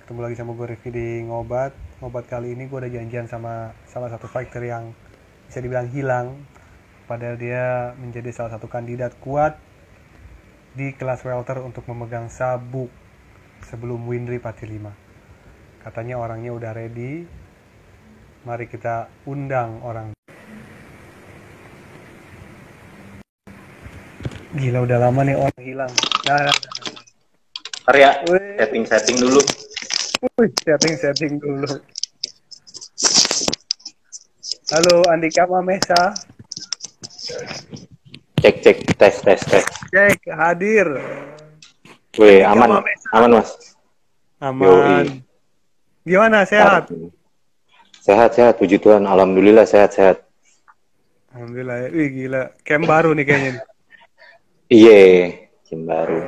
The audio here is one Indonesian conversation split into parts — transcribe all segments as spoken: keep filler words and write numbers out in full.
Ketemu lagi sama gue Rifki di Ngobat. Ngobat kali ini gue udah janjian sama salah satu fighter yang bisa dibilang hilang. Padahal dia menjadi salah satu kandidat kuat di kelas welter untuk memegang sabuk sebelum Winry Pati lima. Katanya orangnya udah ready. Mari kita undang orang. Gila udah lama nih orang hilang. Nah, nah, nah. Ntar ya, Wih. setting-setting dulu. Wih, setting-setting dulu. Halo Andika Mamesa. Cek, cek, tes, tes, tes. Cek, hadir. Wih, Andika aman, Mamesa. aman mas. Aman. Yoi. Gimana, sehat? Sehat, sehat, puji Tuhan. Alhamdulillah, sehat, sehat. Alhamdulillah ya. Wih, gila. Camp baru nih kayaknya. Iya, Kim baru.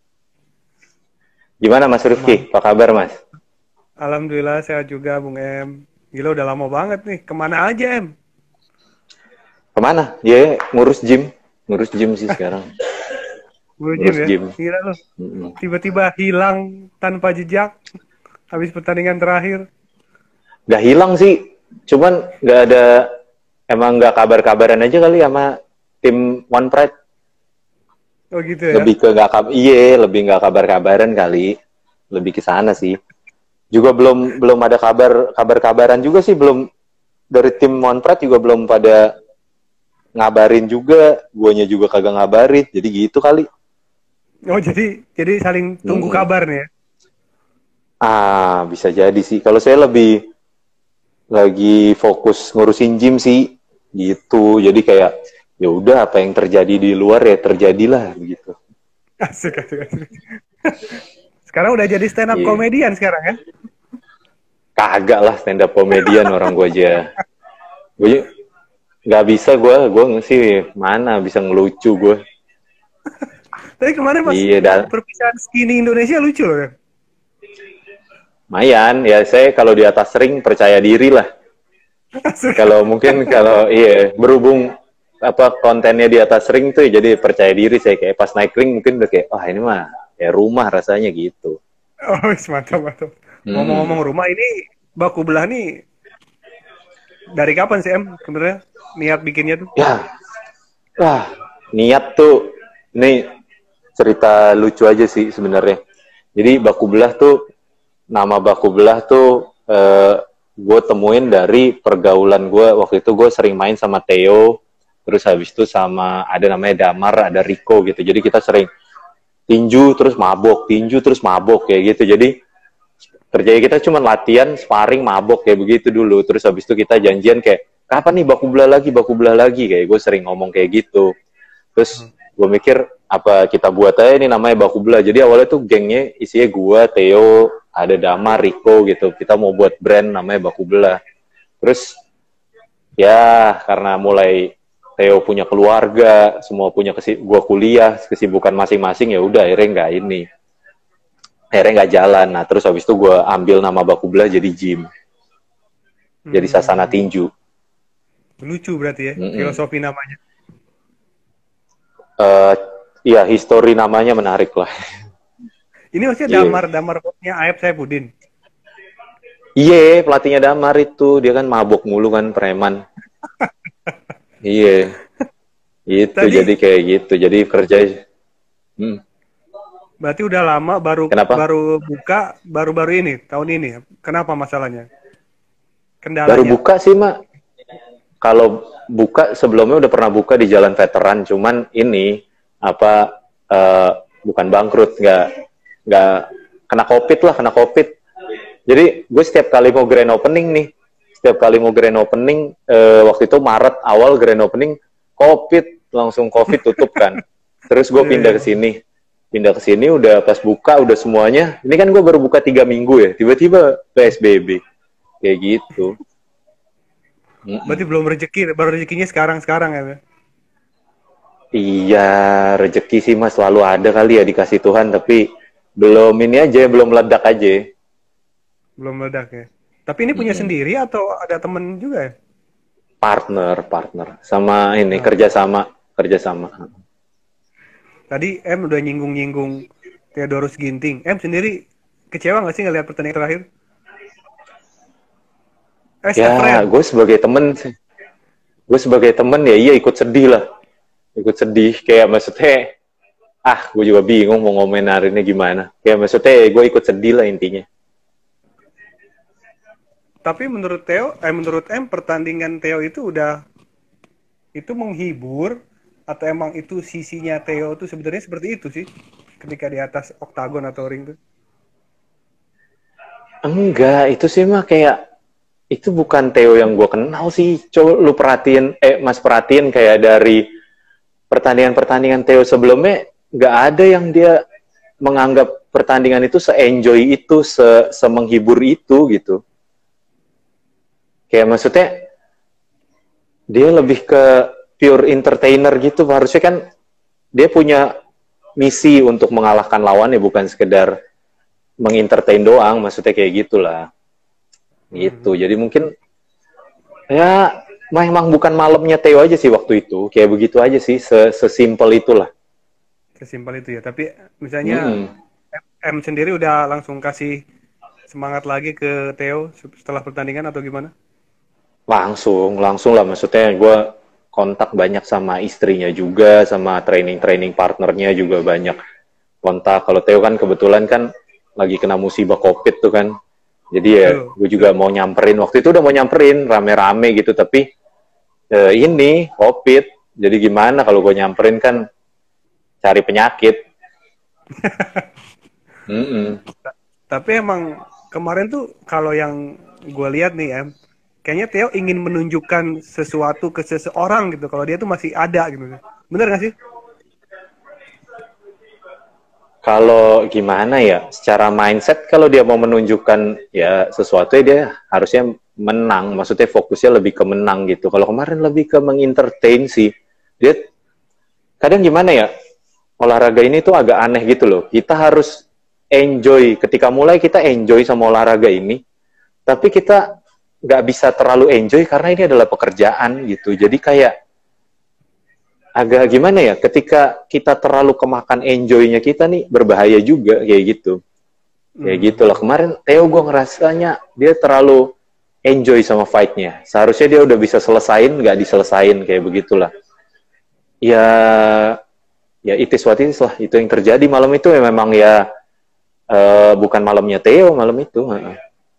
Gimana Mas Rifki? Apa kabar Mas? Alhamdulillah sehat juga, Bung M. Gila udah lama banget nih. Kemana aja, M? Kemana? Dia ngurus gym. Ngurus gym sih sekarang. Ngurus gym Ngurus ya? gym. Gila lu. Mm-mm. Tiba-tiba hilang tanpa jejak. Habis pertandingan terakhir. Gak hilang sih. Cuman gak ada, emang gak kabar-kabaran aja kali sama tim One Pride. Oh gitu ya? Lebih ke gak kabar, iya, lebih gak kabar-kabaran kali. Lebih ke sana sih. Juga belum belum ada kabar kabar-kabaran juga sih, belum dari tim One Pride juga belum pada ngabarin juga, guanya juga kagak ngabarin, jadi gitu kali. Oh jadi jadi saling tunggu Mm-mm. kabar nih ya? Ah, bisa jadi sih. Kalau saya lebih lagi fokus ngurusin gym sih, gitu. Jadi kayak ya udah apa yang terjadi di luar ya terjadilah begitu. Asik, asik, asik. Sekarang udah jadi stand up Iya. komedian sekarang ya? Kagak lah stand up komedian orang gue aja. Gue nggak bisa gue, gue sih mana bisa ngelucu gue. Tapi kemarin pas Iya, dan perpisahan skinny Indonesia lucu loh ya? lumayan ya, saya kalau di atas ring percaya diri lah. Asik. Kalau mungkin kalau iya berhubung apa kontennya di atas ring tuh jadi percaya diri saya, kayak pas naik ring mungkin udah kayak wah ini mah ya rumah rasanya gitu. Oh, mantap, mantap. Hmm. Ngomong-ngomong rumah ini, baku belah nih dari kapan sih, Em? Sebenarnya niat bikinnya tuh? Ya, wah niat tuh ini cerita lucu aja sih sebenarnya. Jadi baku belah tuh, nama baku belah tuh eh, gue temuin dari pergaulan gue. Waktu itu gue sering main sama Theo, terus habis itu sama ada namanya Damar, ada Rico gitu. Jadi kita sering tinju terus mabok, tinju terus mabok kayak gitu. Jadi kerjanya kita cuma latihan, sparring, mabok kayak begitu dulu. Terus habis itu kita janjian kayak kapan nih baku belah lagi, baku belah lagi, kayak gue sering ngomong kayak gitu. Terus gue mikir apa kita buat aja ini namanya baku belah. Jadi awalnya tuh gengnya isinya gue, Theo, ada Damar, Rico gitu. Kita mau buat brand namanya baku belah. Terus ya karena mulai Theo punya keluarga, semua punya kesi gue kuliah, kesibukan masing-masing, ya udah akhirnya nggak ini, akhirnya nggak jalan. Nah terus habis itu gue ambil nama baku belah jadi gym, jadi Sasana Hmm, Tinju. lucu berarti ya, Mm-mm. filosofi namanya. Uh, ya histori namanya menarik lah. Ini maksudnya Iya, damar, damar bosnya Aep Saifuddin. iya pelatihnya Damar itu dia kan mabok mulu kan, preman. Iya, itu Tadi jadi kayak gitu. Jadi kerja. Hmm. berarti udah lama baru Kenapa? baru buka baru-baru ini tahun ini. Kenapa masalahnya? Baru Kendalanya? buka sih mak. Kalau buka sebelumnya udah pernah buka di Jalan Veteran, cuman ini apa uh, bukan bangkrut, nggak nggak kena covid lah, kena covid. Jadi gue setiap kali mau grand opening nih, setiap kali mau grand opening uh, waktu itu Maret awal grand opening, covid langsung covid tutup kan. Terus gue pindah ke sini, pindah ke sini udah pas buka udah semuanya. Ini kan gue baru buka tiga minggu ya, tiba-tiba P S B B kayak gitu. Berarti belum rezeki, baru rezekinya sekarang-sekarang ya. Iya, rezeki sih mas selalu ada kali ya dikasih Tuhan, tapi belum ini aja, belum meledak aja. Belum meledak ya. Tapi ini punya Mm-mm. sendiri atau ada temen juga ya? Partner, partner, sama ini Nah, kerjasama, kerjasama. tadi M udah nyinggung-nyinggung Theodorus Ginting. M sendiri Kecewa nggak sih ngelihat pertandingan terakhir? As a Ya, friend. gue sebagai temen, gue sebagai temen ya iya ikut sedih lah. Ikut sedih, kayak maksudnya, ah gue juga bingung mau ngomentarinnya gimana. Kayak maksudnya gue ikut sedih lah intinya. Tapi menurut Theo, eh menurut M pertandingan Theo itu udah itu menghibur atau emang itu sisinya Theo tuh sebenarnya seperti itu sih ketika di atas oktagon atau ring tuh. Enggak, itu sih mah kayak, itu bukan Theo yang gue kenal sih. Coba lu perhatiin, eh mas perhatiin kayak dari pertandingan-pertandingan Theo sebelumnya, nggak ada yang dia menganggap pertandingan itu se-enjoy itu, se semenghibur itu gitu. Kayak maksudnya dia lebih ke pure entertainer gitu. Harusnya kan dia punya misi untuk mengalahkan lawannya, bukan sekedar mengentertain doang. Maksudnya kayak gitulah. Gitu. Jadi mungkin ya memang bukan malamnya Theo aja sih waktu itu. Kayak begitu aja sih, sesimpel itulah. Sesimpel itu ya. Tapi misalnya Mm-mm. M sendiri udah langsung kasih semangat lagi ke Theo setelah pertandingan atau gimana? Langsung, langsung lah. Maksudnya gue kontak banyak sama istrinya juga, sama training-training partnernya juga banyak kontak. Kalau Theo kan kebetulan kan lagi kena musibah COVID tuh kan. Jadi ya Betul, gue juga betul. mau nyamperin. Waktu itu udah mau nyamperin, rame-rame gitu. Tapi eh, ini COVID. Jadi gimana kalau gue nyamperin kan cari penyakit. Mm-mm. Tapi emang kemarin tuh kalau yang gue lihat nih Em, kayaknya Theo ingin menunjukkan sesuatu ke seseorang gitu. Kalau dia tuh masih ada gitu. Bener gak sih? Kalau gimana ya, secara mindset kalau dia mau menunjukkan ya sesuatu ya dia harusnya menang, maksudnya fokusnya lebih ke menang gitu. Kalau kemarin lebih ke mengentertain sih. Dia kadang gimana ya, olahraga ini tuh agak aneh gitu loh. Kita harus enjoy, ketika mulai kita enjoy sama olahraga ini, tapi kita nggak bisa terlalu enjoy karena ini adalah pekerjaan gitu. Jadi kayak agak gimana ya, ketika kita terlalu kemakan enjoy-nya kita nih berbahaya juga kayak gitu. Kayak gitu lah. Hmm. Kemarin Theo gue ngerasanya dia terlalu enjoy sama fight-nya. Seharusnya dia udah bisa selesain, nggak diselesain kayak begitulah. Ya, ya it is what it is lah. Itu yang terjadi malam itu ya memang ya uh, bukan malamnya Theo malam itu. Uh.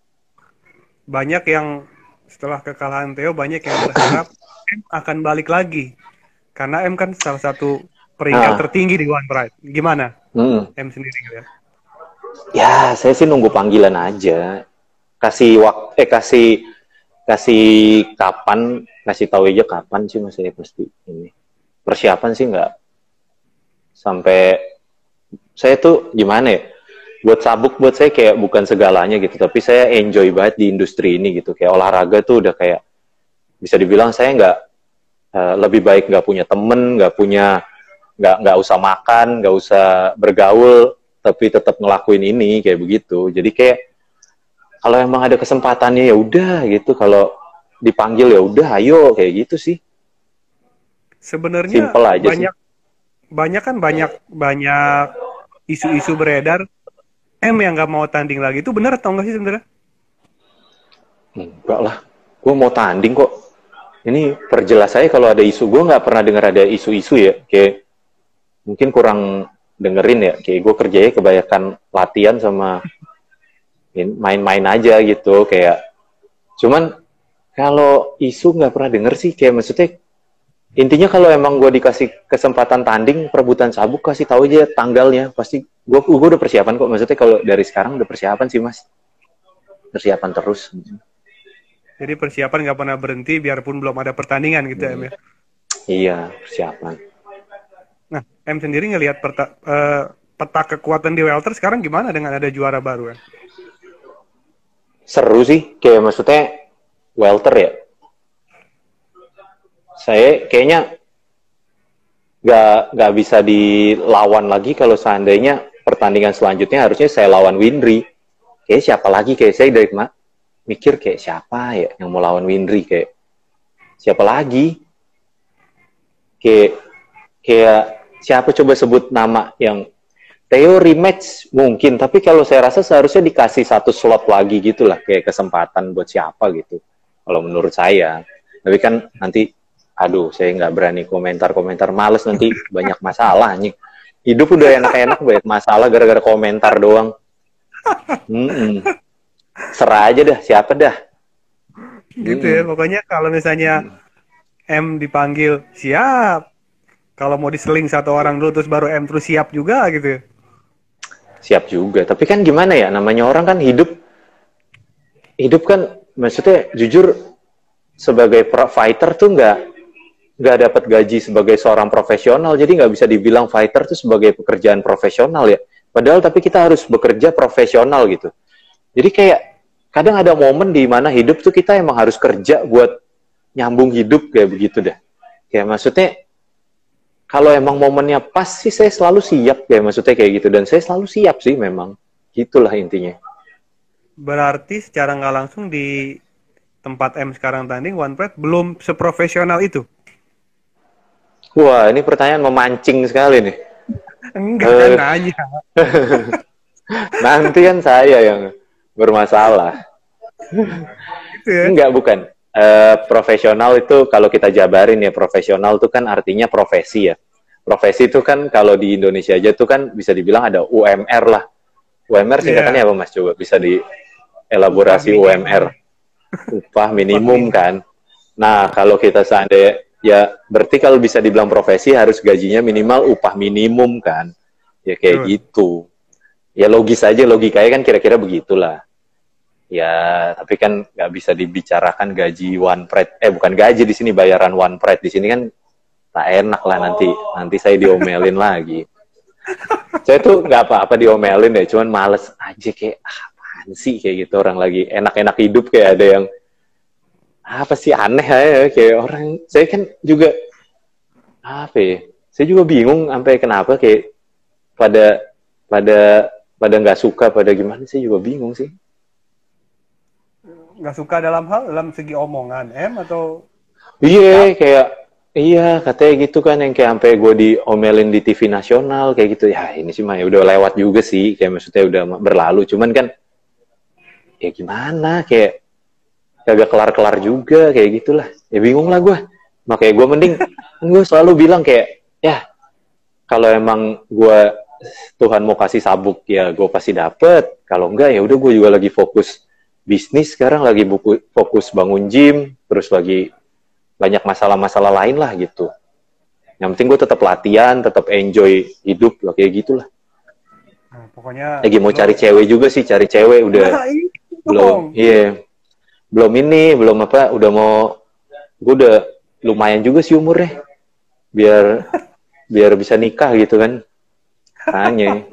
Banyak yang setelah kekalahan Theo banyak yang berharap M akan balik lagi. Karena M kan salah satu peringkat Ah, tertinggi di One Pride. Gimana hmm. M sendiri gitu ya? Ya, saya sih nunggu panggilan aja. Kasih waktu, eh kasih kasih kapan, kasih tahu aja kapan sih mas saya pasti ini. Persiapan sih nggak sampai, saya tuh gimana ya, buat sabuk buat saya kayak bukan segalanya gitu, tapi saya enjoy banget di industri ini gitu. Kayak olahraga tuh udah kayak bisa dibilang saya nggak uh, lebih baik nggak punya temen, nggak punya nggak nggak usah makan, nggak usah bergaul, tapi tetap ngelakuin ini kayak begitu. Jadi kayak kalau emang ada kesempatannya ya udah gitu, kalau dipanggil ya udah ayo kayak gitu sih. Sebenarnya Simple aja sih. banyak banyak kan banyak banyak isu-isu beredar M yang nggak mau tanding lagi. Itu benar atau enggak sih sebenarnya? Enggak lah, gue mau tanding kok. Ini perjelas saya kalau ada isu, gue nggak pernah dengar ada isu-isu ya. Kayak mungkin kurang dengerin ya. Kayak gue kerjanya kebanyakan latihan sama main-main aja gitu. Kayak cuman kalau isu nggak pernah denger sih. Kayak maksudnya intinya kalau emang gue dikasih kesempatan tanding perebutan sabuk, kasih tahu aja tanggalnya. Pasti gue gue udah persiapan kok. Maksudnya kalau dari sekarang udah persiapan sih mas. Persiapan terus. Jadi persiapan nggak pernah berhenti biarpun belum ada pertandingan gitu ya, M ya. Iya, persiapan. Nah, M sendiri ngelihat peta, eh, peta kekuatan di welter sekarang gimana dengan ada juara baru ya? Seru sih, kayak maksudnya welter ya. Saya kayaknya nggak nggak bisa dilawan lagi kalau seandainya pertandingan selanjutnya harusnya saya lawan Winry. Kayak siapa lagi, kayak saya dari kemarin mikir kayak siapa ya yang mau lawan Winry, kayak siapa lagi, kayak kayak siapa, coba sebut nama yang Theo rematch mungkin, tapi kalau saya rasa seharusnya dikasih satu slot lagi gitu lah, kayak kesempatan buat siapa gitu. Kalau menurut saya. Tapi kan nanti, aduh, saya nggak berani komentar-komentar, males nanti banyak masalah nih. Hidup udah enak-enak, banyak masalah gara-gara komentar doang. Hmm, serah aja dah, siapa dah. Gitu ya, Hmm. pokoknya kalau misalnya M dipanggil siap, kalau mau diseling satu orang dulu terus baru M terus siap juga gitu ya. Siap juga. Tapi kan gimana ya, namanya orang kan hidup, hidup kan maksudnya jujur sebagai pro fighter tuh nggak nggak dapat gaji sebagai seorang profesional, jadi nggak bisa dibilang fighter tuh sebagai pekerjaan profesional ya. Padahal tapi kita harus bekerja profesional gitu. Jadi kayak kadang ada momen di mana hidup tuh kita emang harus kerja buat nyambung hidup kayak begitu deh. Kayak maksudnya kalau emang momennya pas sih saya selalu siap kayak maksudnya kayak gitu, dan saya selalu siap sih memang. Gitulah intinya. Berarti secara nggak langsung di tempat M sekarang tanding, One Pride belum seprofesional itu. Wah, ini pertanyaan memancing sekali nih. Enggak kan Eh, nanya. nanti kan saya yang bermasalah. Gitu ya. Enggak, bukan. Eh, profesional itu kalau kita jabarin ya, profesional itu kan artinya profesi ya. Profesi itu kan kalau di Indonesia aja tuh kan bisa dibilang ada U M R lah. U M R singkatannya Iya, apa Mas? Coba bisa upah dielaborasi U M R. minimum. Upah Upah minimum minimum. kan. Nah, kalau kita seandainya, ya berarti kalau bisa dibilang profesi harus gajinya minimal upah minimum kan. Ya kayak Betul. gitu. Ya logis aja, logikanya kan kira-kira begitulah. Ya, tapi kan nggak bisa dibicarakan gaji One Pride. Eh, bukan gaji di sini, bayaran One Pride. Di sini kan tak enak lah nanti. Nanti saya diomelin lagi. Saya tuh nggak apa-apa diomelin ya, cuman males aja kayak, ah, apaan sih kayak gitu. Orang lagi enak-enak hidup kayak ada yang, apa sih aneh aja. Kayak orang, saya kan juga, apa ya, saya juga bingung sampai kenapa kayak pada, pada, pada nggak suka, pada gimana, saya juga bingung sih. Nggak suka dalam hal dalam segi omongan M atau sikap. Iya, kayak iya katanya gitu kan yang kayak sampai gue diomelin di T V nasional kayak gitu. Ya ini sih mah ya udah lewat juga sih, kayak maksudnya udah berlalu. Cuman kan ya gimana kayak kagak kelar-kelar juga kayak gitulah. Ya bingung lah gue. Makanya gue mending kan gue selalu bilang kayak ya kalau emang gue Tuhan mau kasih sabuk ya gue pasti dapet. Kalau enggak ya udah gue juga lagi fokus bisnis sekarang, lagi buku, fokus bangun gym, terus lagi banyak masalah-masalah lain lah gitu. Yang penting gue tetap latihan, tetap enjoy hidup lah kayak gitulah. Nah, pokoknya Lagi mau cari lo cewek juga sih, cari cewek udah nah itu belum, dong. iya, yeah, belum ini, belum apa, udah mau, gue udah lumayan juga sih umurnya, biar biar bisa nikah gitu kan, tanya.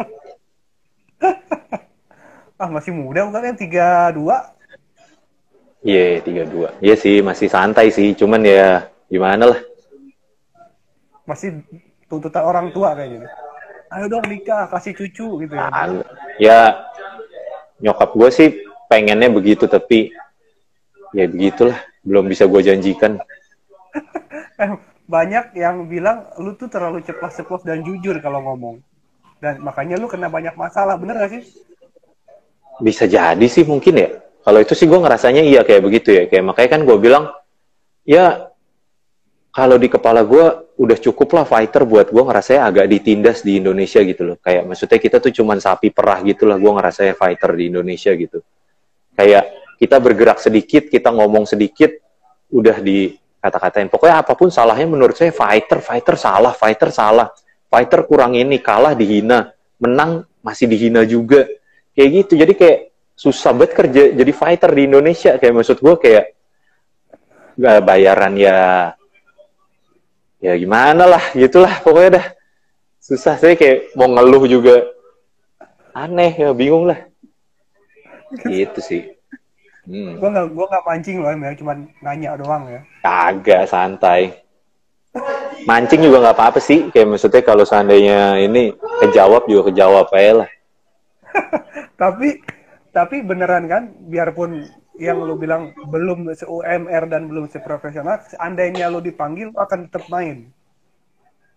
Ah masih muda bukan kan tiga dua. Iya, yeah, tiga dua. Iya sih, masih santai sih, cuman ya gimana lah. Masih tuntutan orang tua kayak gitu. Ayo dong nikah, kasih cucu gitu ya. Nah, ya nyokap gue sih pengennya begitu, tapi ya begitulah, belum bisa gue janjikan. Eh, banyak yang bilang lu tuh terlalu ceplas-ceplos dan jujur kalau ngomong. Dan makanya lu kena banyak masalah, bener gak sih? Bisa jadi sih mungkin ya. Kalau itu sih gue ngerasanya iya kayak begitu ya. Kayak makanya kan gue bilang, ya kalau di kepala gue udah cukup lah fighter buat gue ngerasanya agak ditindas di Indonesia gitu loh. Kayak maksudnya kita tuh cuman sapi perah gitu lah, gue ngerasanya fighter di Indonesia gitu. Kayak kita bergerak sedikit, kita ngomong sedikit, udah dikata-katain. Pokoknya apapun salahnya menurut saya fighter, fighter salah, fighter salah. Fighter kurang ini, kalah dihina. Menang masih dihina juga. Kayak gitu, jadi kayak susah banget kerja jadi fighter di Indonesia. Kayak maksud gue kayak gak bayaran ya, ya gimana lah, gitulah pokoknya dah. Susah, saya kayak mau ngeluh juga aneh ya, bingung lah. Gitu sih. Hmm. Gue gak, gua gak mancing loh, ya. Cuman nanya doang ya. Kagak, santai. Mancing juga nggak apa-apa sih. Kayak maksudnya kalau seandainya ini kejawab juga kejawab aja lah. Tapi, tapi beneran kan, biarpun yang lu bilang belum se-U M R dan belum seprofesional, seandainya lu dipanggil, lu akan tetap main.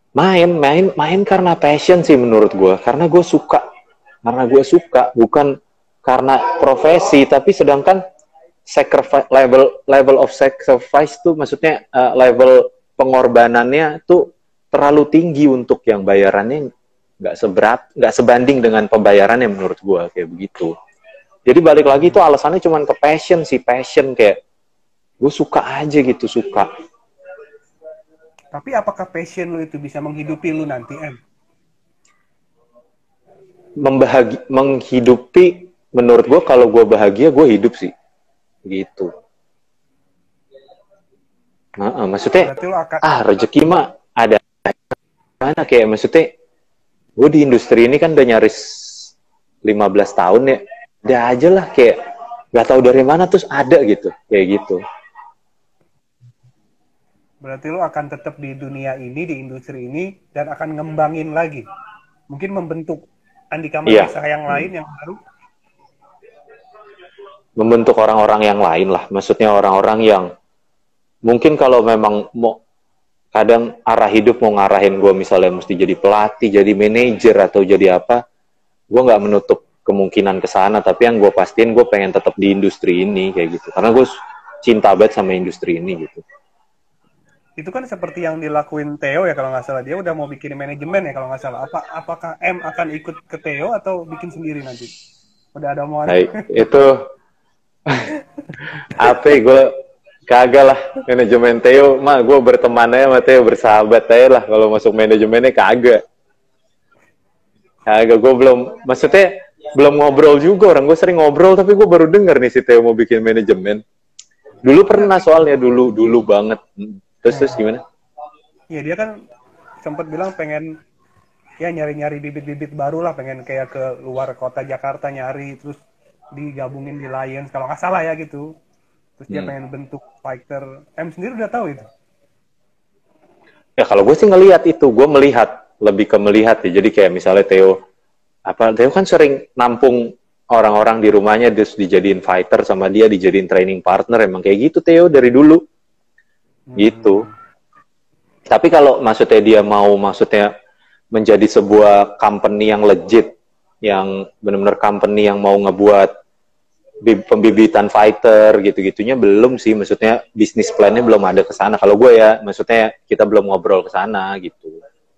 Main, main, main karena passion sih menurut gue. Karena gue suka, karena gue suka, bukan karena profesi. Tapi sedangkan sacrifice level level of sacrifice tuh, maksudnya uh, level pengorbanannya tuh terlalu tinggi untuk yang bayarannya nggak seberat, nggak sebanding dengan pembayarannya menurut gue kayak begitu. Jadi balik lagi tuh alasannya cuma ke passion sih, passion kayak gue suka aja gitu, suka. Tapi apakah passion lu itu bisa menghidupi lu nanti, Em? Membahagi, menghidupi, menurut gue kalau gue bahagia gue hidup sih, gitu. Nah, maksudnya, akan... ah rezeki mah ada mana kayak maksudnya, gue di industri ini kan udah nyaris lima belas tahun ya, udah aja lah kayak nggak tahu dari mana terus ada gitu, kayak gitu. Berarti lo akan tetap di dunia ini, di industri ini, dan akan ngembangin lagi. Mungkin membentuk Andika Mahesa yang lain, yang baru. Membentuk orang-orang yang lain lah. Maksudnya orang-orang yang mungkin kalau memang mau, kadang arah hidup mau ngarahin gue misalnya mesti jadi pelatih, jadi manajer, atau jadi apa, gue nggak menutup kemungkinan ke sana. Tapi yang gue pastiin gue pengen tetap di industri ini, kayak gitu. Karena gue cinta banget sama industri ini, gitu. Itu kan seperti yang dilakuin Theo ya kalau nggak salah, dia udah mau bikin manajemen ya kalau nggak salah. Apa apakah M akan ikut ke Theo atau bikin sendiri nanti? Udah ada omongan? Nah, itu apa? Gue kagak lah manajemen Theo, mah gue berteman aja sama Theo, bersahabat aja lah. Kalau masuk manajemennya kagak, kagak. Gue belum, maksudnya belum ngobrol juga, orang gue sering ngobrol tapi gue baru denger nih si Theo mau bikin manajemen. Dulu pernah soalnya, dulu dulu banget. Terus, terus gimana? Iya, dia kan sempat bilang pengen ya nyari-nyari bibit-bibit baru lah, pengen kayak ke luar kota Jakarta nyari, terus digabungin di Lions kalau nggak salah ya gitu. Terus dia hmm. pengen bentuk fighter. M sendiri udah tahu itu? Ya kalau gue sih ngelihat itu, gue melihat, lebih ke melihat ya. Jadi kayak misalnya Theo, apa Theo kan sering nampung orang-orang di rumahnya, terus dijadiin fighter sama dia, dijadiin training partner, emang kayak gitu Theo dari dulu. Gitu. Hmm. Tapi kalau maksudnya dia mau maksudnya menjadi sebuah company yang legit, yang benar-benar company yang mau ngebuat pembibitan fighter gitu-gitunya belum sih, maksudnya bisnis plan-nya belum ada ke sana. Kalau gue ya, maksudnya kita belum ngobrol ke sana gitu.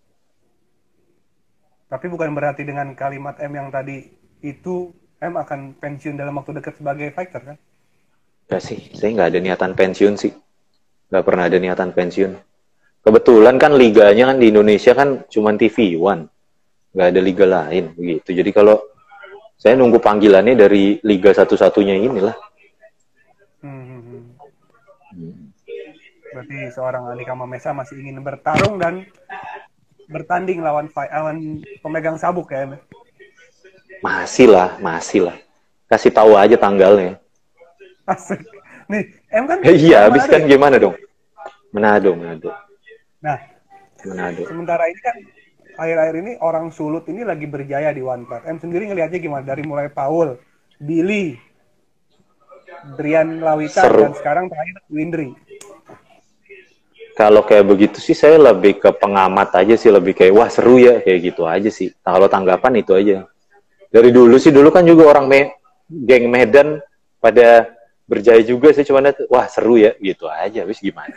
Tapi bukan berarti dengan kalimat M yang tadi itu M akan pensiun dalam waktu dekat sebagai fighter kan? Gak sih, saya nggak ada niatan pensiun sih. Nggak pernah ada niatan pensiun. Kebetulan kan liganya kan di Indonesia kan cuma T V One, nggak ada liga lain begitu. Jadi kalau saya nunggu panggilannya dari liga satu-satunya inilah. Hmm. Berarti seorang Andika Mahesa masih ingin bertarung dan bertanding lawan lawan pemegang sabuk ya? Masih lah, masih lah. Kasih tahu aja tanggalnya. Asik. Nih, M kan eh, iya, habis kan ya? Gimana dong? Manado, Manado. Nah, Manado. Sementara ini kan akhir-akhir ini orang Sulut ini lagi berjaya di One Piece. M sendiri ngelihatnya gimana? Dari mulai Paul, Billy, Drian Lawita, seru. Dan sekarang terakhir Windri. Kalau kayak begitu sih saya lebih ke pengamat aja sih, lebih kayak wah seru ya, kayak gitu aja sih. Nah, kalau tanggapan itu aja. Dari dulu sih, dulu kan juga orang me geng Medan pada berjaya juga sih, cuman wah seru ya, gitu aja. Habis gimana?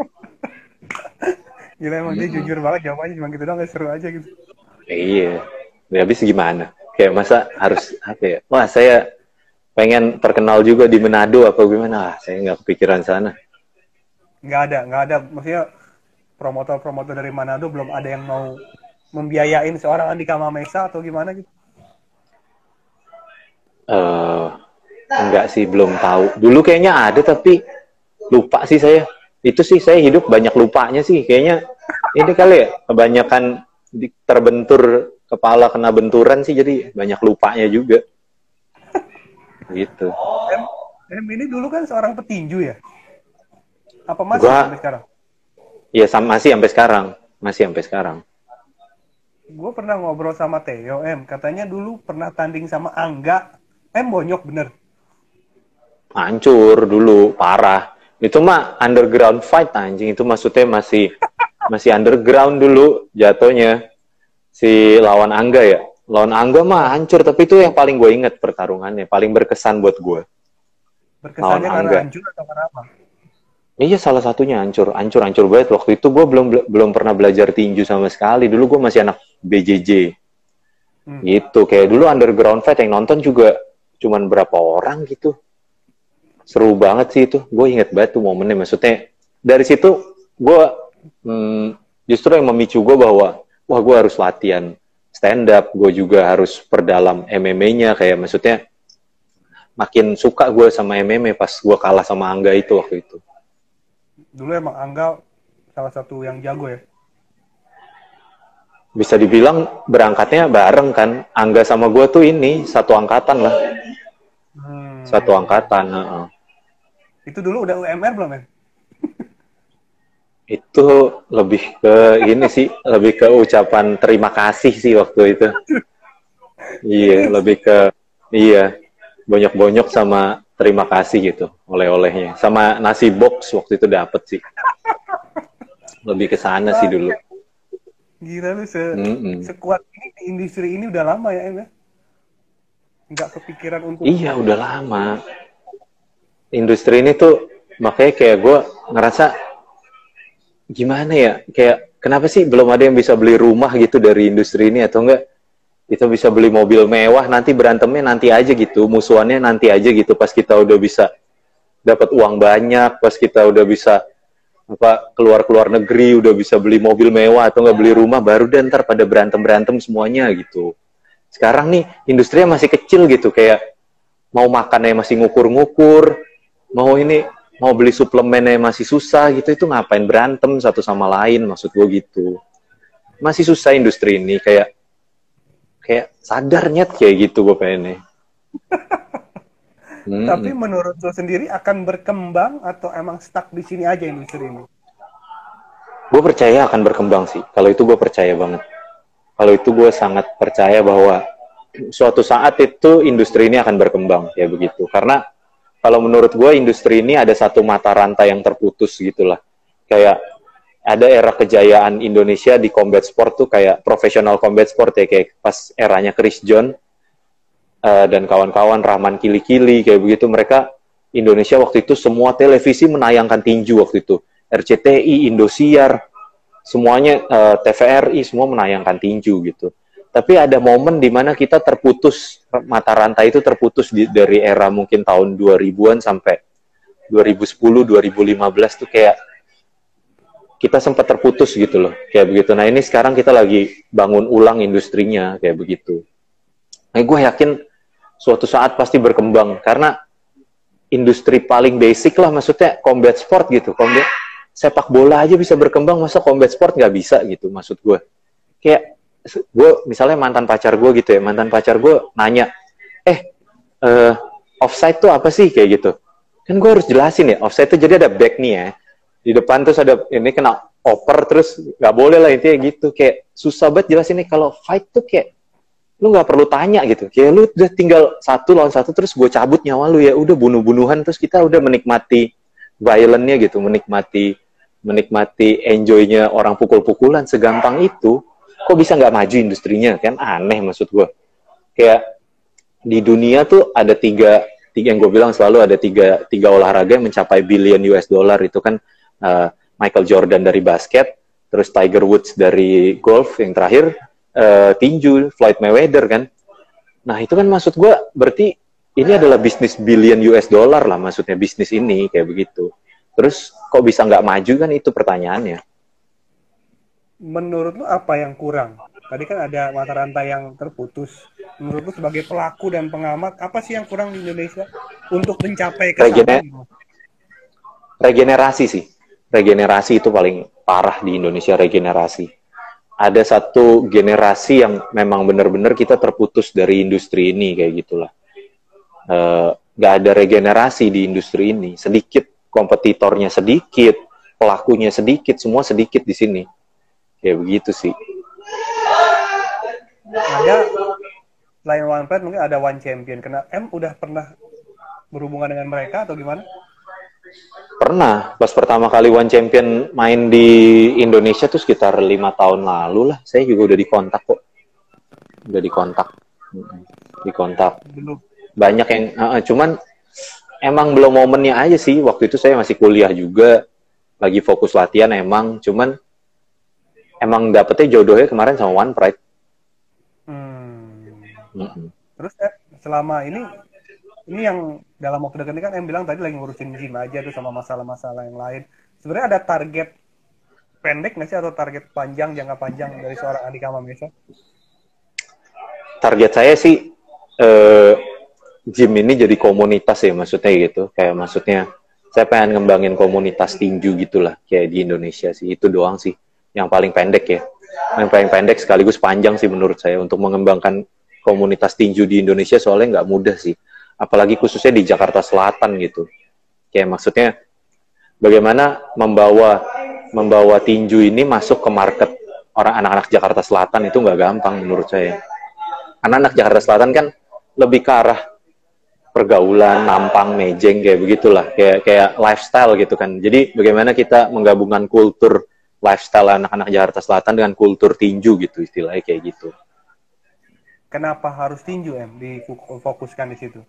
Gila emang hmm. dia jujur banget jawabannya, cuma gitu doang, seru aja gitu. Iya. Ya, habis gimana? Kayak masa harus apa ya? Wah saya pengen terkenal juga di Manado apa gimana? Ah, saya nggak kepikiran sana. Nggak ada, nggak ada. Maksudnya promotor-promotor dari Manado belum ada yang mau membiayain seorang Andika Mahesa atau gimana gitu? Uh, enggak sih, belum tahu. Dulu kayaknya ada tapi lupa sih saya. Itu sih saya hidup banyak lupanya sih. Kayaknya ini kali ya, kebanyakan terbentur kepala kena benturan sih, jadi banyak lupanya juga. Gitu. M, M ini dulu kan seorang petinju ya? Apa masih Gua, sampai sekarang? Iya, masih sampai sekarang. Masih sampai sekarang. Gue pernah ngobrol sama Theo, M. Katanya dulu pernah tanding sama Angga. M bonyok bener. Hancur dulu, parah. Itu mah underground fight anjing. Itu maksudnya masih masih underground dulu jatuhnya si lawan Angga ya. Lawan Angga mah hancur, tapi itu yang paling gue inget pertarungannya, paling berkesan buat gue. Berkesannya karena Angga. hancur atau karena apa? Iya, salah satunya hancur, hancur, hancur banget. Waktu itu gue belum belum pernah belajar tinju sama sekali. Dulu gue masih anak B J J. Hmm. Gitu, kayak dulu underground fight yang nonton juga cuman berapa orang gitu. Seru banget sih itu. Gue inget banget tuh momennya. Maksudnya dari situ gue hmm, justru yang memicu gue bahwa wah gue harus latihan stand up, gue juga harus perdalam M M A-nya, kayak maksudnya makin suka gue sama M M A pas gue kalah sama Angga itu waktu itu. Dulu emang Angga salah satu yang jago ya? Bisa dibilang berangkatnya bareng kan, Angga sama gue tuh ini satu angkatan lah. Hmm. Satu angkatan. Uh-uh. Itu dulu udah U M R belum ya? Itu lebih ke ini sih, lebih ke ucapan terima kasih sih waktu itu. Iya, lebih ke iya, bonyok-bonyok sama terima kasih gitu, oleh-olehnya. Sama nasi box waktu itu dapet sih. Lebih ke sana sih dulu. Gila lu, se mm-mm. sekuat ini di industri ini udah lama ya, Em ya? Nggak kepikiran untuk... Iya, udah lama. Industri ini tuh, makanya kayak gue ngerasa gimana ya, kayak kenapa sih belum ada yang bisa beli rumah gitu dari industri ini, atau enggak kita bisa beli mobil mewah, nanti berantemnya nanti aja gitu, musuhannya nanti aja gitu, pas kita udah bisa dapat uang banyak, pas kita udah bisa apa keluar keluar negeri, udah bisa beli mobil mewah atau enggak beli rumah, baru dan ntar pada berantem berantem semuanya gitu. Sekarang nih industrinya masih kecil gitu, kayak mau makannya masih ngukur-ngukur, mau ini mau beli suplemennya masih susah gitu, itu ngapain berantem satu sama lain, maksud gue gitu. Masih susah industri ini, kayak kayak sadar nyet kayak gitu gue pengennya. hmm. Tapi menurut lo sendiri akan berkembang atau emang stuck di sini aja industri ini? Gue percaya akan berkembang sih, kalau itu gue percaya banget. Kalau itu gue sangat percaya bahwa suatu saat itu industri ini akan berkembang, ya begitu. Karena kalau menurut gue industri ini ada satu mata rantai yang terputus gitulah. Kayak ada era kejayaan Indonesia di combat sport tuh kayak profesional combat sport ya, kayak pas eranya Chris John uh, dan kawan-kawan, Rahman Kili-Kili, kayak begitu. Mereka, Indonesia waktu itu semua televisi menayangkan tinju waktu itu. R C T I, Indosiar, semuanya uh, T V R I, semua menayangkan tinju gitu. Tapi ada momen di mana kita terputus, mata rantai itu terputus di, dari era mungkin tahun dua ribuan sampai dua ribu sepuluh, dua ribu lima belas tuh kayak kita sempat terputus gitu loh, kayak begitu. Nah ini sekarang kita lagi bangun ulang industrinya, kayak begitu. Nah gue yakin suatu saat pasti berkembang, karena industri paling basic lah, maksudnya combat sport gitu. Combat, sepak bola aja bisa berkembang, masa combat sport nggak bisa gitu, maksud gue. Kayak gue misalnya mantan pacar gue gitu ya, mantan pacar gue nanya, eh uh, offside tuh apa sih, kayak gitu. Kan gue harus jelasin ya, offside tuh jadi ada back nih ya, di depan terus ada ini kena oper, terus nggak boleh lah, intinya gitu. Kayak susah banget jelasin nih. Kalau fight tuh kayak lu nggak perlu tanya gitu, kayak lu udah tinggal satu lawan satu, terus gue cabut nyawa lu, ya udah bunuh-bunuhan, terus kita udah menikmati violence-nya gitu, menikmati menikmati enjoy-nya orang pukul-pukulan, segampang itu. Kok bisa nggak maju industrinya, kan aneh maksud gue. Kayak di dunia tuh ada tiga, tiga yang gue bilang selalu ada tiga, tiga olahraga yang mencapai billion U S dollar, itu kan uh, Michael Jordan dari basket, terus Tiger Woods dari golf, yang terakhir uh, tinju, Floyd Mayweather kan. Nah itu kan maksud gue berarti ini adalah bisnis billion U S dollar lah, maksudnya bisnis ini kayak begitu. Terus kok bisa nggak maju, kan itu pertanyaannya. Menurut lu apa yang kurang? Tadi kan ada mata rantai yang terputus. Menurut lu sebagai pelaku dan pengamat, apa sih yang kurang di Indonesia untuk mencapai ke sana? Regener- regenerasi sih. Regenerasi itu paling parah di Indonesia, regenerasi. Ada satu generasi yang memang benar-benar kita terputus dari industri ini, kayak gitulah. Uh, gak ada regenerasi di industri ini. Sedikit kompetitornya, sedikit pelakunya, sedikit, semua sedikit di sini. Kayak begitu sih. Ada selain One Pride mungkin ada One Champion. Kena M udah pernah berhubungan dengan mereka atau gimana? Pernah, pas pertama kali One Champion main di Indonesia tuh sekitar lima tahun lalu lah. Saya juga udah dikontak kok. Udah dikontak. Dikontak. Belum. Banyak yang, uh, cuman emang belum momennya aja sih. Waktu itu saya masih kuliah juga. Lagi fokus latihan emang. Cuman emang dapetnya jodohnya kemarin sama One Pride. Hmm. Mm-mm. Terus eh, selama ini, ini yang dalam waktu dekat ini kan em bilang tadi lagi ngurusin gym aja tuh sama masalah-masalah yang lain. Sebenarnya ada target pendek nggak sih atau target panjang, jangka panjang dari seorang Andika Mamesa? Target saya sih eh, gym ini jadi komunitas ya, maksudnya gitu. Kayak maksudnya saya pengen ngembangin komunitas tinju gitulah, kayak di Indonesia sih. Itu doang sih yang paling pendek ya. Yang paling pendek sekaligus panjang sih menurut saya untuk mengembangkan komunitas tinju di Indonesia, soalnya nggak mudah sih. Apalagi khususnya di Jakarta Selatan gitu. Kayak maksudnya bagaimana membawa membawa tinju ini masuk ke market orang anak-anak Jakarta Selatan itu nggak gampang menurut saya. Anak-anak Jakarta Selatan kan lebih ke arah pergaulan, nampang, mejeng kayak begitulah, kayak kayak lifestyle gitu kan. Jadi bagaimana kita menggabungkan kultur lifestyle anak-anak Jakarta Selatan dengan kultur tinju gitu, istilahnya kayak gitu. Kenapa harus tinju em difokuskan di situ?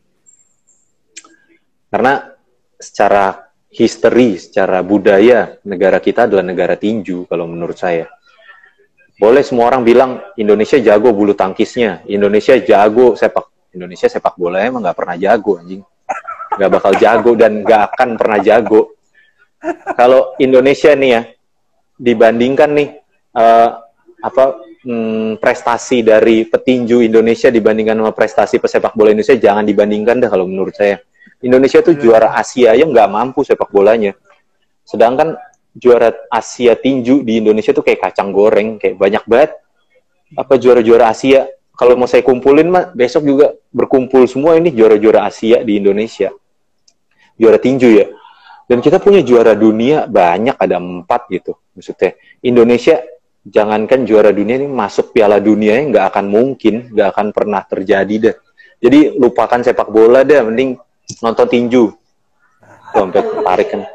Karena secara history, secara budaya, negara kita adalah negara tinju kalau menurut saya. Boleh semua orang bilang Indonesia jago bulu tangkisnya, Indonesia jago sepak Indonesia sepak bola emang nggak pernah jago anjing, nggak bakal jago dan nggak akan pernah jago. Kalau Indonesia nih ya dibandingkan nih uh, apa hmm, prestasi dari petinju Indonesia dibandingkan sama prestasi pesepak bola Indonesia, jangan dibandingkan dah kalau menurut saya. Indonesia tuh juara Asia aja nggak mampu sepak bolanya, sedangkan juara Asia tinju di Indonesia tuh kayak kacang goreng, kayak banyak banget apa juara-juara Asia. Kalau mau saya kumpulin mah besok juga berkumpul semua ini juara-juara Asia di Indonesia, juara tinju ya. Dan kita punya juara dunia banyak, ada empat gitu. Maksudnya Indonesia jangankan juara dunia ini, masuk Piala Dunia nggak akan mungkin, nggak akan pernah terjadi deh. Jadi lupakan sepak bola deh, mending nonton tinju. Tuh, sampai tarik kan.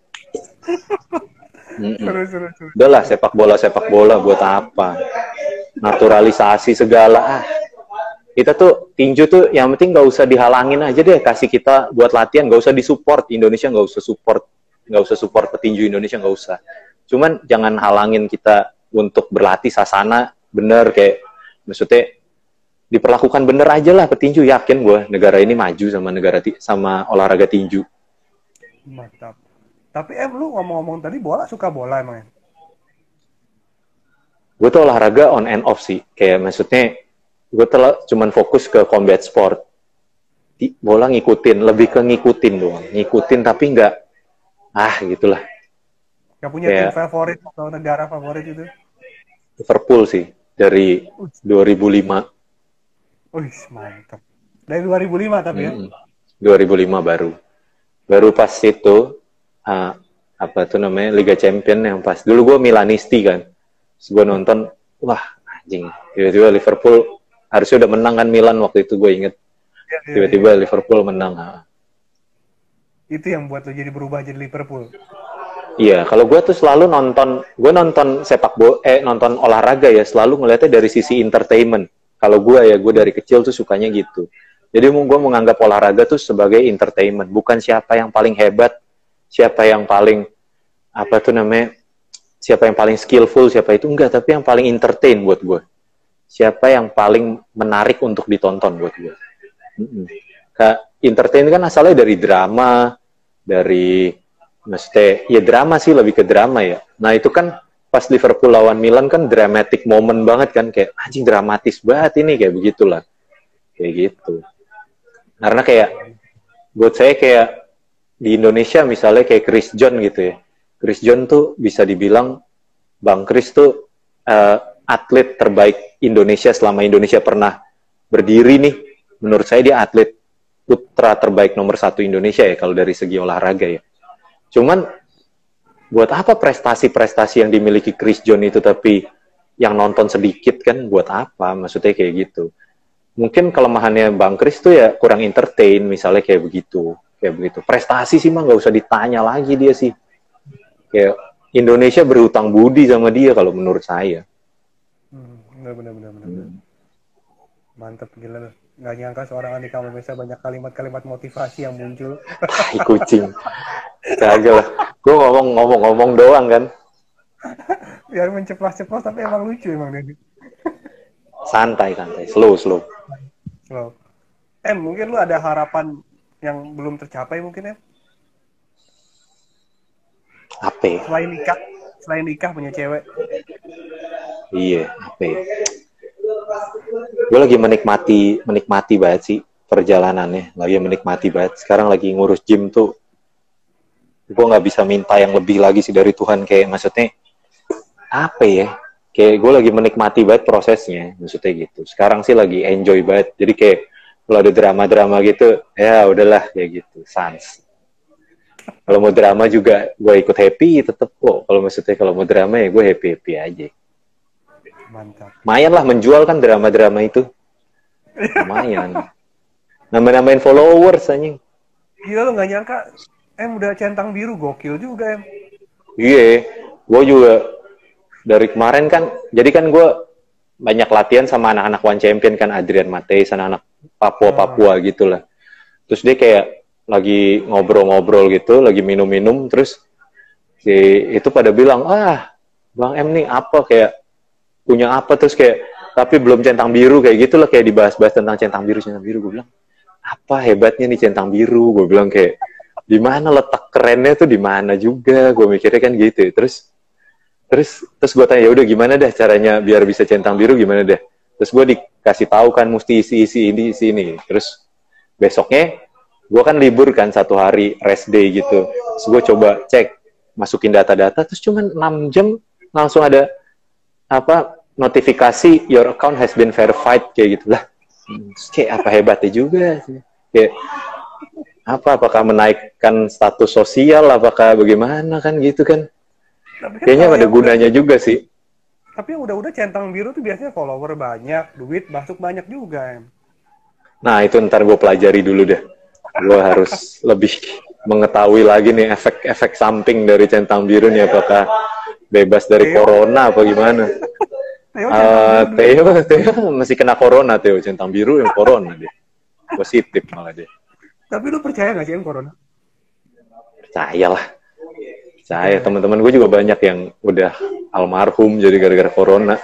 Udah lah, sepak bola sepak bola buat apa? Naturalisasi segala. Ah, kita tuh tinju tuh yang penting nggak usah dihalangin aja deh, kasih kita buat latihan, nggak usah disupport. Indonesia nggak usah support, nggak usah support petinju Indonesia, nggak usah. Cuman jangan halangin kita untuk berlatih sasana bener, kayak maksudnya diperlakukan bener aja lah petinju. Yakin gue negara ini maju sama negara sama olahraga tinju. Mantap. Tapi em lu ngomong-ngomong tadi bola, suka bola emang ya? Gue tuh olahraga on and off sih, kayak maksudnya gue telah cuman fokus ke combat sport. Di, bola ngikutin, lebih ke ngikutin doang, ngikutin tapi nggak ah gitulah. Gak punya kayak tim favorit atau negara favorit itu? Liverpool sih dari dua ribu lima. Wih, mantap. Dari dua ribu lima tapi hmm, ya? dua ribu lima baru. Baru pas itu uh, apa tuh namanya Liga Champion yang pas dulu gue Milanisti kan. Terus gue nonton, wah anjing, tiba-tiba Liverpool harusnya udah menang kan Milan waktu itu, gue inget. Ya, ya, tiba-tiba ya. Liverpool menang. Ha. Itu yang buat lo jadi berubah jadi Liverpool? Iya, kalau gue tuh selalu nonton, gue nonton sepak bola, eh nonton olahraga ya, selalu ngeliatnya dari sisi entertainment. Kalau gue ya, gue dari kecil tuh sukanya gitu. Jadi gue menganggap olahraga tuh sebagai entertainment, bukan siapa yang paling hebat, siapa yang paling, apa tuh namanya, siapa yang paling skillful, siapa itu, enggak, tapi yang paling entertain buat gue. Siapa yang paling menarik untuk ditonton buat gue. Mm-mm. Kayak entertain kan asalnya dari drama, dari, maksudnya, ya drama sih, lebih ke drama ya. Nah itu kan pas Liverpool lawan Milan kan dramatic moment banget kan, kayak anjing dramatis banget ini, kayak begitulah. Kayak gitu. Karena kayak, buat saya kayak di Indonesia misalnya kayak Chris John gitu ya. Chris John tuh bisa dibilang Bang Chris tuh uh, atlet terbaik Indonesia selama Indonesia pernah berdiri nih. Menurut saya dia atlet putra terbaik nomor satu Indonesia ya kalau dari segi olahraga ya. Cuman buat apa prestasi-prestasi yang dimiliki Chris John itu tapi yang nonton sedikit kan, buat apa? Maksudnya kayak gitu. Mungkin kelemahannya Bang Chris tuh ya kurang entertain misalnya kayak begitu. kayak begitu. Prestasi sih mah nggak usah ditanya lagi dia sih. Kayak Indonesia berhutang budi sama dia kalau menurut saya. Hmm, benar benar benar benar. Hmm. Mantep gila. Nggak nyangka seorang Andika Perkasa banyak kalimat-kalimat motivasi yang muncul. Tai kucing. Kagak lah. Gue ngomong-ngomong-ngomong doang kan. Biar menceplos-ceplos tapi emang lucu emang dia. Santai, santai. Slow, slow. Slow. Em, mungkin lu ada harapan yang belum tercapai mungkin ya? Apa? Selain nikah, selain nikah punya cewek. Iya, apa? Gue lagi menikmati, menikmati banget sih perjalanannya. Lagi menikmati banget. Sekarang lagi ngurus gym tuh. Gue nggak bisa minta yang lebih lagi sih dari Tuhan. Kayak maksudnya apa ya? Kayak gue lagi menikmati banget prosesnya. Maksudnya gitu. Sekarang sih lagi enjoy banget. Jadi kayak kalau ada drama-drama gitu, ya udahlah kayak gitu, sans. Kalau mau drama juga gue ikut happy, tetep kok. Kalau maksudnya kalau mau drama ya gue happy happy aja. Mantap. Lumayan lah menjual kan drama-drama itu. Lumayan. Nambah-nambahin followers anjing. Gila lu nggak nyangka, em udah centang biru, gokil juga em. Iya, gue juga dari kemarin kan, jadi kan gue banyak latihan sama anak-anak One Champion kan, Adrian Mateis, anak-anak Papua-Papua gitu lah. Terus dia kayak lagi ngobrol-ngobrol gitu, lagi minum-minum, terus si itu pada bilang, ah Bang M nih apa kayak punya apa, terus kayak tapi belum centang biru kayak gitu lah, kayak dibahas-bahas tentang centang biru centang biru. Gue bilang apa hebatnya nih centang biru, gue bilang kayak di mana letak kerennya tuh, di mana juga, gue mikirnya kan gitu. Terus terus terus gue tanya, ya udah gimana dah caranya biar bisa centang biru, gimana dah. Terus gue dikasih tahu kan mesti isi isi ini isi ini. Terus besoknya gue kan libur kan satu hari rest day gitu. Terus gue coba cek masukin data-data, terus cuma enam jam langsung ada apa notifikasi your account has been verified kayak gitu lah. Terus kayak apa hebatnya juga kayak apa, apakah menaikkan status sosial, apakah bagaimana kan gitu kan. Tapi kan Kayaknya kalau ada yang gunanya udah, juga sih. tapi yang udah-udah centang biru tuh biasanya follower banyak, duit masuk banyak juga em. Nah itu ntar gue pelajari dulu deh. Gue harus lebih mengetahui lagi nih efek-efek samping dari centang biru nih, apakah bebas dari Theo, corona apa gimana. Theo centang Uh, biru dulu. Theo, Theo masih kena corona, Theo centang biru yang corona dia. Positif malah dia. Tapi lu percaya nggak sih em corona? Percayalah. Percaya, teman-teman gue juga banyak yang udah almarhum jadi gara-gara corona.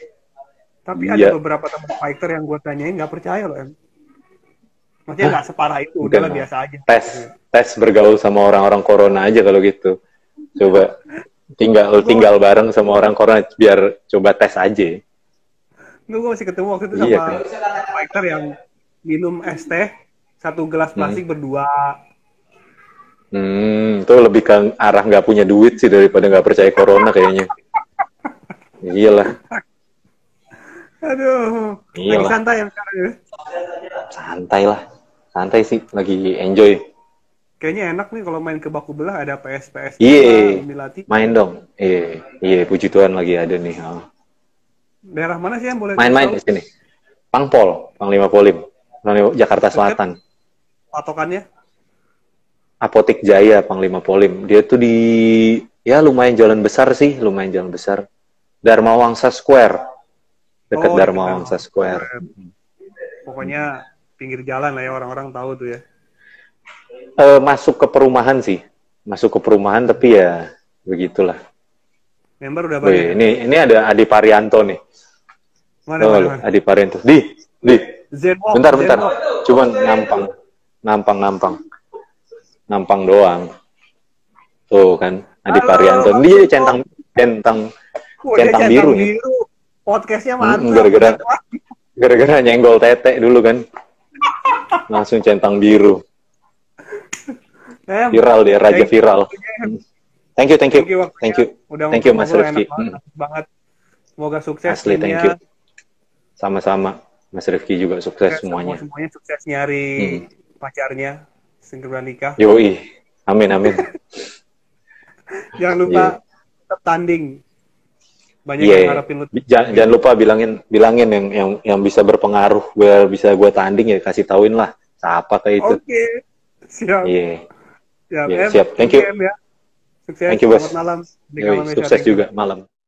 Tapi Iya. ada beberapa teman fighter yang gue tanyain nggak percaya loh em. Maksudnya nggak separah itu, Bukan, udahlah biasa aja. tes tes bergaul sama orang-orang corona aja kalau gitu. Coba tinggal tinggal bareng sama orang corona biar coba tes aja. Gue masih ketemu waktu itu Iya, sama kan? fighter yang minum es teh satu gelas plastik Hmm. berdua. Hmm, itu lebih ke arah nggak punya duit sih daripada nggak percaya corona kayaknya. Iyalah, Aduh, lagi iyalah, santai ya sekarang ya. santai lah, santai sih, lagi enjoy. Kayaknya enak nih kalau main ke baku belah ada P S P S Iya, Milati. main dong. Iya, iya, puji Tuhan lagi ada nih. Oh. Daerah mana sih yang boleh Main-main di tahu sini. Pangpol, Panglima Polim, Panglima- Jakarta Selatan. patokannya? Apotik Jaya, Panglima Polim. Dia tuh di, ya lumayan jalan besar sih, lumayan jalan besar. Dharma Wangsa Square, dekat Oh, Dharma dekat Wangsa Dharma Square. Pokoknya pinggir jalan lah ya, orang-orang tahu tuh ya. Eh, masuk ke perumahan sih, masuk ke perumahan, tapi ya begitulah. Member udah Wih, banyak. ini ini ada Adi Parianto nih. Mana Tahu nggak mana lu? mana. Adi Parianto. Di, di. Zenwalk, Bentar, bentar. Zenwalk. Cuman nampang, nampang, nampang, nampang doang. Tuh kan, Adi Halo, Parianto. Bang Dia Zenwalk. centang, centang, Wah, dia centang centang biru nih. biru. Podcastnya Mm, mantap. gara-gara- Zenwalk. Gara-gara nyenggol tete dulu kan, langsung centang biru. Em, Viral dia, raja thank you viral. waktunya, Em. Thank you, thank you, Thank you waktunya. thank you, Udah thank you Mas ngobrol-ngobrol, Rifki. enak banget, Hmm. asik banget. Semoga sukses Asli, thank timnya. you. Sama-sama, Mas Rifki juga sukses Sukses semuanya. semua- semuanya sukses nyari Hmm. pacarnya segera nikah. Yoi, amin, amin. Jangan lupa tetap tanding. Banyak Iya, yang harapin lu. jangan, jangan lupa bilangin, bilangin yang yang yang bisa berpengaruh biar bisa gue tanding ya, kasih tauin lah. Siapa kayak itu? Oke. Siap. Iya. Siap, Iya, Em. siap. Thank you. Em, ya. Sukses. Thank you, Bos. Selamat malam. Di Yoi, Kamal Media. sukses Thank you. juga malam.